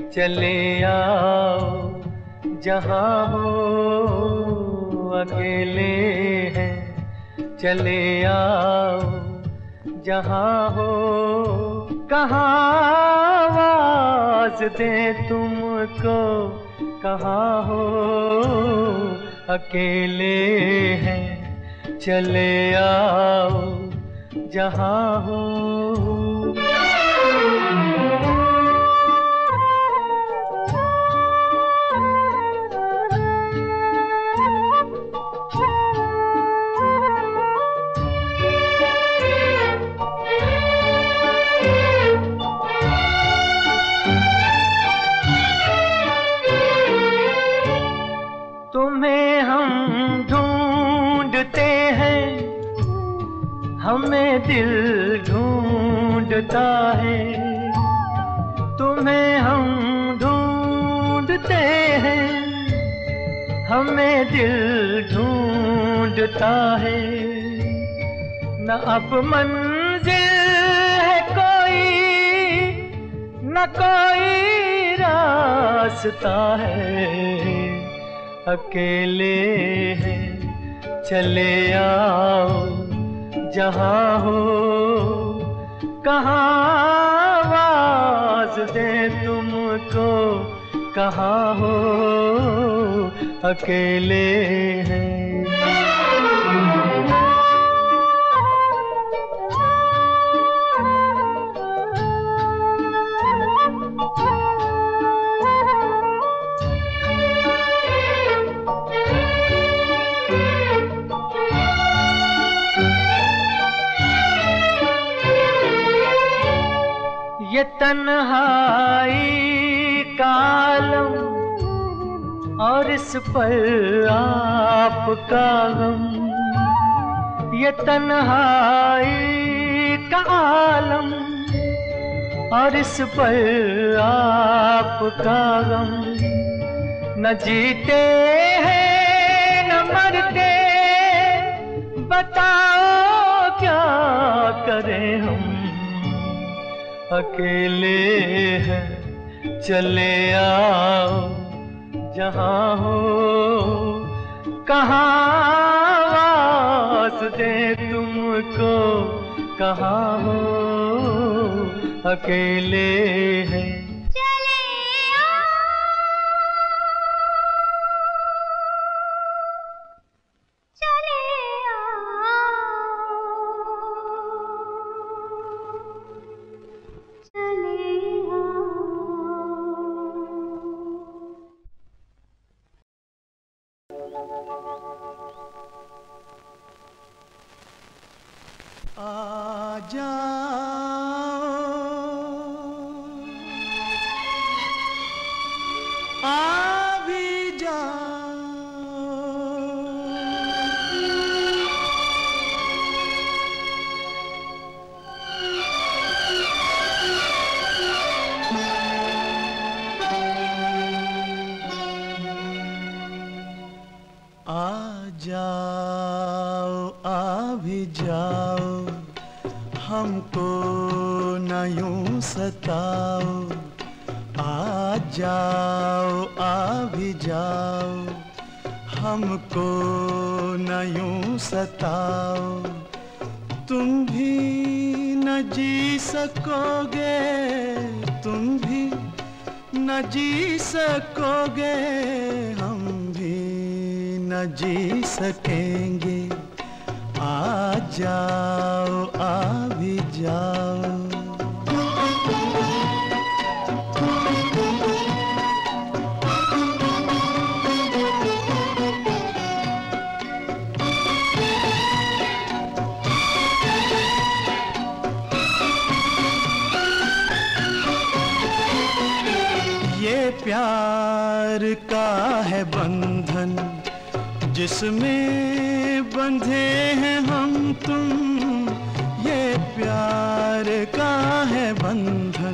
चले आओ जहाँ हो अकेले हैं, चले आओ जहाँ हो। कहाँ आवाज़ दें तुमको, कहाँ हो अकेले हैं, चले आओ जहाँ हो। तुम्हें हम ढूंढते हैं, हमें दिल ढूंढता है। तुम्हें हम ढूंढते हैं, हमें दिल ढूंढता है। न अब मंजिल है कोई, न कोई रास्ता है, अकेले हैं, चले आओ जहाँ हो। कहाँ आवाज़ दें तुमको, कहाँ हो अकेले हैं। ये तन्हाई का आलम और इस पर आपका गम, ये तन्हाई का आलम और इस पर आपका गम। न जीते हैं न मरते, बताओ क्या करें हम, अकेले हैं, चले आओ जहाँ हो। कहाँ आवाज़ दें तुमको, कहाँ हो अकेले हैं। आ जाओ, आ भी जाओ, आ जाओ, आ भी जाओ, हमको न यूं सताओ। आ जाओ, आ भी जाओ, हमको न यूं सताओ। तुम भी न जी सकोगे, तुम भी न जी सकोगे, हम भी न जी सकेंगे। आ जाओ, आ भी जाओ। ये प्यार का है बंधन, जिसमें बंधे हैं हम तुम। ये प्यार का है बंधन,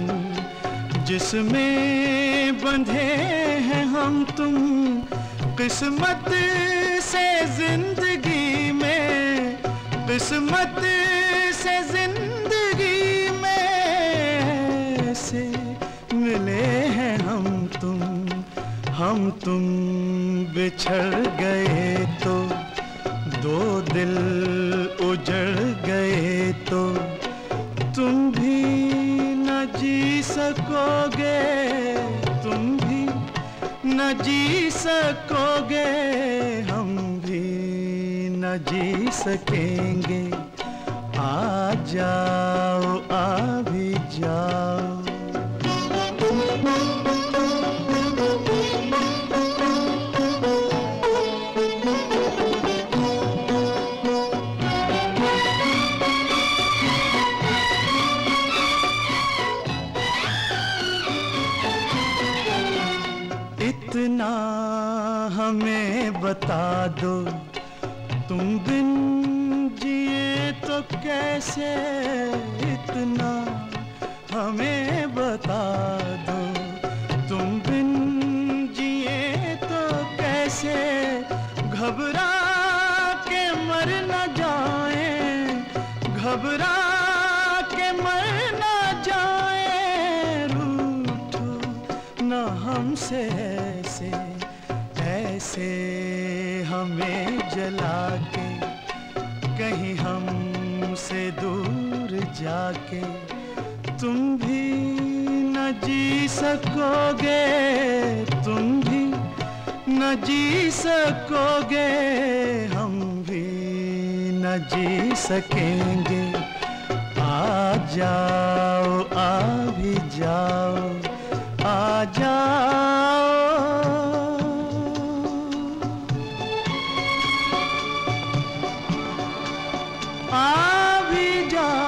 जिसमें बंधे हैं हम तुम। किस्मत से जिंदगी में, किस्मत से जिंदगी में से मिले हैं हम बिछड़ गए तो, दो दिल उजड़ गए तो तुम भी न जी सकोगे, तुम भी न जी सकोगे, हम भी न जी सकेंगे। आ जाओ, आ भी जाओ। इतना हमें बता दो, तुम बिन जिए तो कैसे, इतना हमें बता दो, तुम बिन जिए तो कैसे, घबरा के मर न जाए, घबरा के मर न जाए, रूठो न हमसे ऐसे, ऐसे हमें जला के, कहीं हमसे दूर जाके तुम भी न जी सकोगे, तुम भी न जी सकोगे, हम भी न जी सकेंगे। आ जाओ, आ भी जाओ, आ जाओ। आ भी जाओ।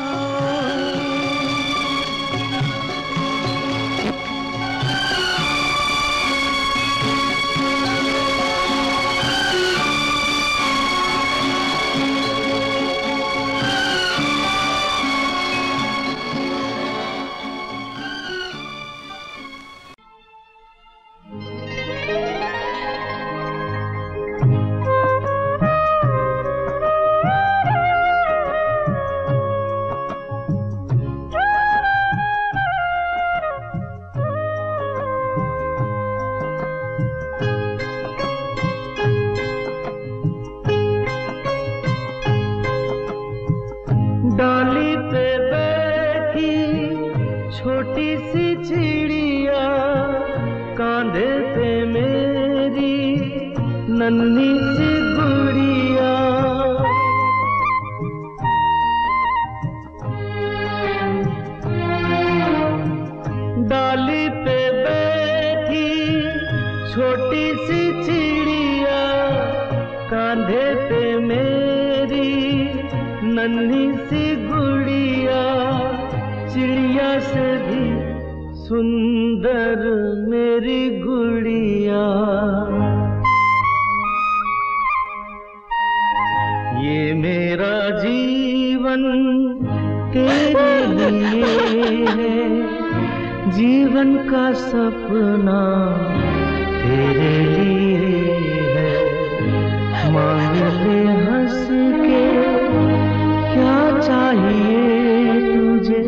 डाली पे बैठी छोटी सी चिड़िया, कांधे पे मेरी नन्ही सी गुड़िया। डाली पे बैठी छोटी सी चिड़िया, कांधे पे मेरी नन्ही सी गुड़िया। चिड़िया से भी सुंदर मेरी गुड़िया। ये मेरा जीवन तेरे लिए है, जीवन का सपना तेरे लिए है। मांग ले हंस के क्या चाहिए तुझे।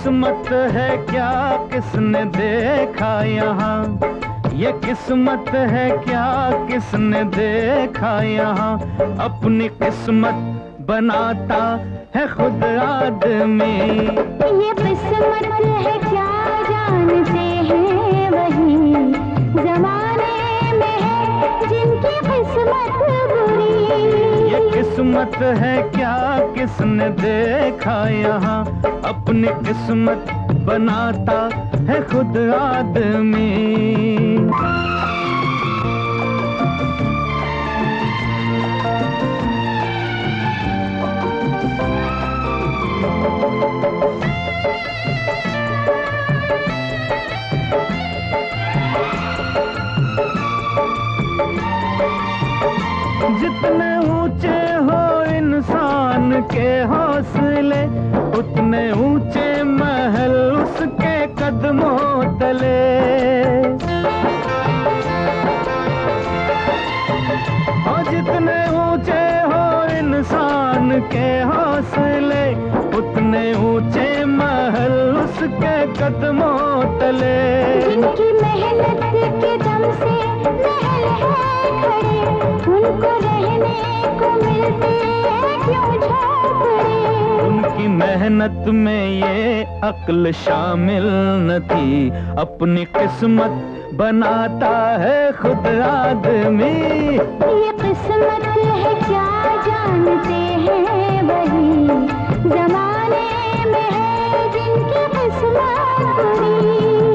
किस्मत है क्या किसने देखा यहाँ, ये किस्मत है क्या किसने देखा यहाँ, अपनी किस्मत बनाता है खुद आदमी। ये किस्मत है क्या जानते हैं वही जमाने में है जिनकी किस्मत बुरी। ये किस्मत है क्या किसने देखा यहाँ, अपनी किस्मत बनाता है खुद आदमी। जितने ऊंचे हो इंसान के हौसले, उतने ऊंचे महल उसके कदमों तले। और जितने ऊंचे हो इंसान के हौसले, उतने ऊंचे महल उसके कदमों तले। जिनकी मेहनत के दम से महल है खड़े, उनको रहने को मिलते हैं क्यों झोपड़े। उनकी मेहनत में ये अक्ल शामिल न थी, अपनी किस्मत बनाता है खुद आदमी। ये किस्मत है क्या जानते हैं वही जमाने में है जिनकी किस्मत बुरी।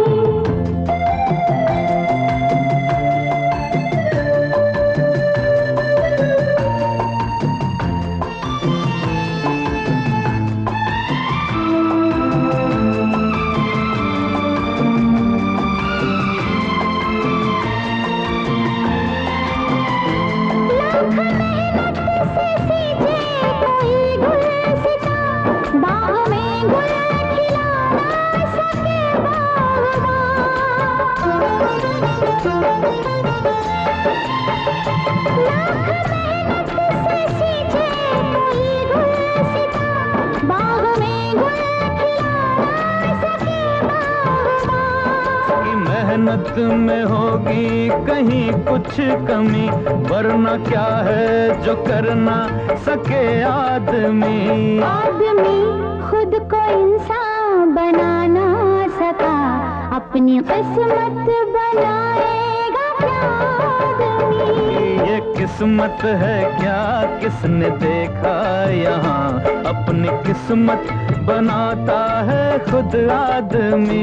मेहनत में होगी कहीं कुछ कमी, वरना क्या है जो कर ना सके आदमी। आदमी खुद को इंसान बना ना सका, अपनी किस्मत बनाएगा क्या आदमी। ये किस्मत है क्या किसने देखा यहाँ, अपनी किस्मत बनाता है खुद आदमी।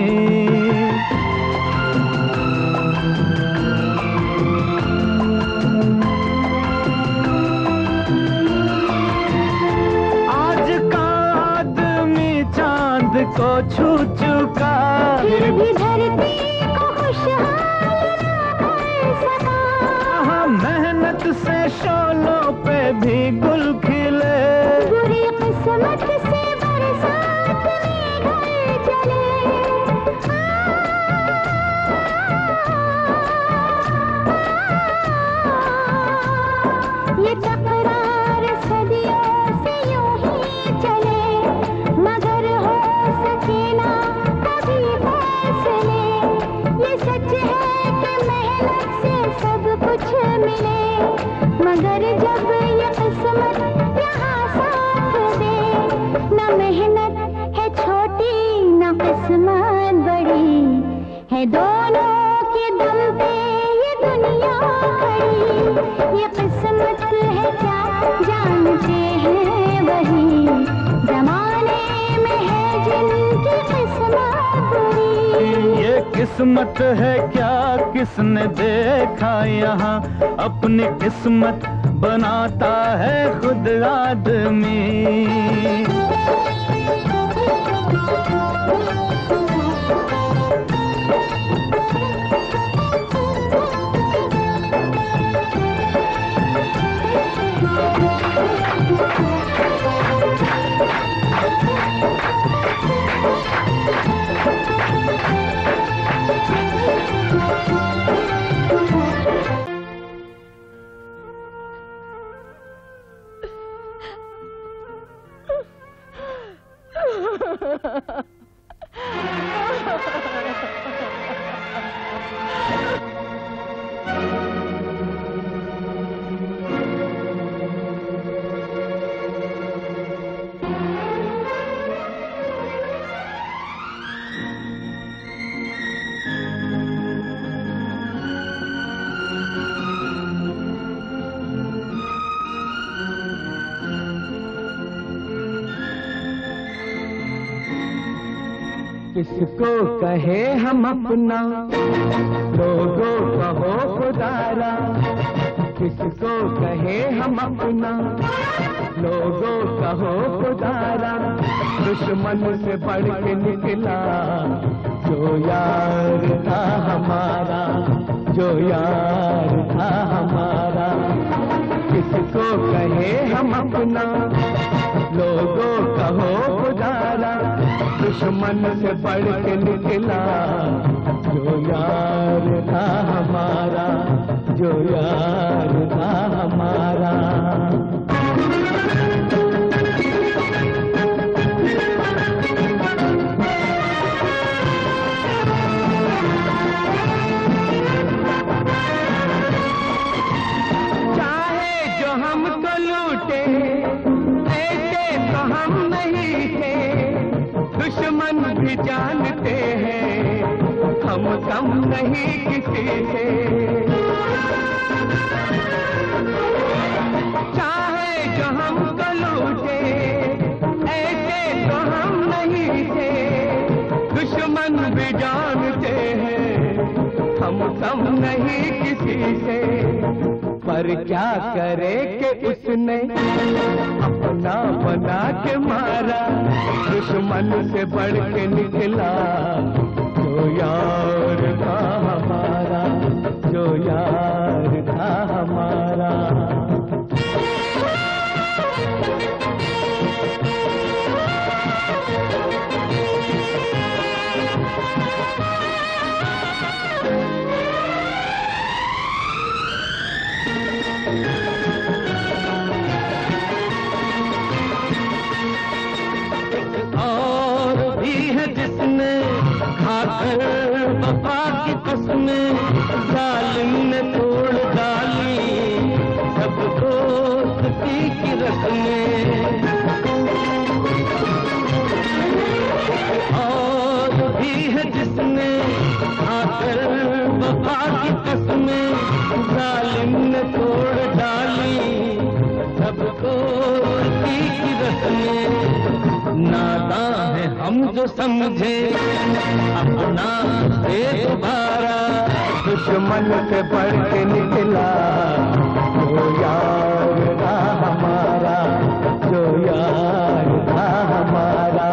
को छू चुका, फिर भी धरती को खुशहाल ना कर सका। हाँ, मेहनत से शोलों पे भी गुल खिले, बुरी किस्मत से बरसात में घर चले। ये तकरार सदियों से यूं ही चले, मगर हो सके ना कभी फैसले। ये सच है कि मेहनत से सब कुछ मिले, मगर जब ये किस्मत यहाँ साथ दे, न मेहनत है छोटी न किस्मत बड़ी, है दोनों के दम पे ये दुनिया खड़ी। ये किस्मत है क्या जानते हैं वही जमाने में है जिनकी किस्मत बुरी। ये किस्मत है क्या किसने देखा यहाँ, अपनी किस्मत बनाता है खुद आदमी। किसको कहे हम अपना, लोगों कहो खुदारा। किसको कहे हम अपना, लोगों कहो खुदारा। दुश्मन से बढ़ के निकला जो यार था हमारा, जो यार था हमारा। किसको कहे हम अपना, लोगों कहो खुदारा। दुश्मन से बढ़ के निकला जो यार था हमारा, जो यार था हमारा। चाहे जो हमको लूटे ऐसे तो हम नहीं थे, दुश्मन भी जानते हैं हम कम नहीं किसी से। चाहे जो हमको लूटे ऐसे तो हम नहीं थे, दुश्मन भी जानते हैं हम कम नहीं किसी से। पर क्या करे कि उसने अपना बना के मारा, दुश्मन से बढ़ के निकला जो यार था हमारा, जो यार था हमारा। और भी है जिसने खाकर वफा की कसमें जालिम ने तोड़ डाली सब दोस्ती की रस्में। और भी है जिसने खाकर वफा की कसमें जालिम ने तोड़ डाली सब दोस्ती की रस्में। नादां है हम जो समझे अपना से दोबारा, दुश्मन से बढ़ के निकला जो यार था हमारा, जो यार था हमारा।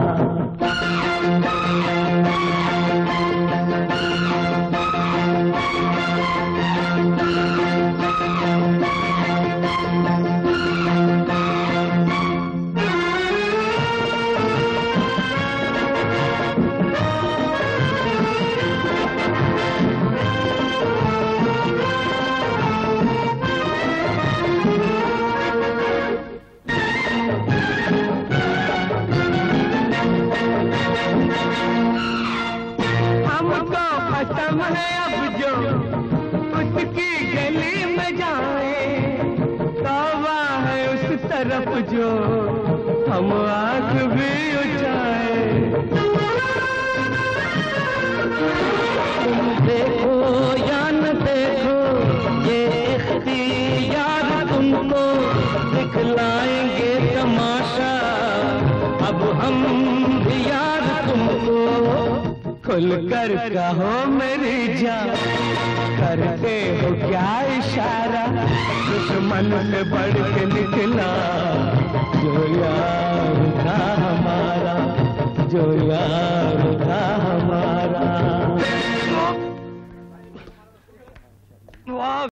हमको खत्म है अब जो उसकी गली में जाए, तौबा है उस तरफ जो हम आंख भी उठाए। तुम देखो या न देखो ये इख्तियार तुमको दिखलाएंगे तमाशा, अब हम भी यार तुमको। खुलकर कहो मेरी जान, करते हो क्या इशारा, दुश्मन से बढ़ के निकला जो यार था हमारा, जो यार था हमारा।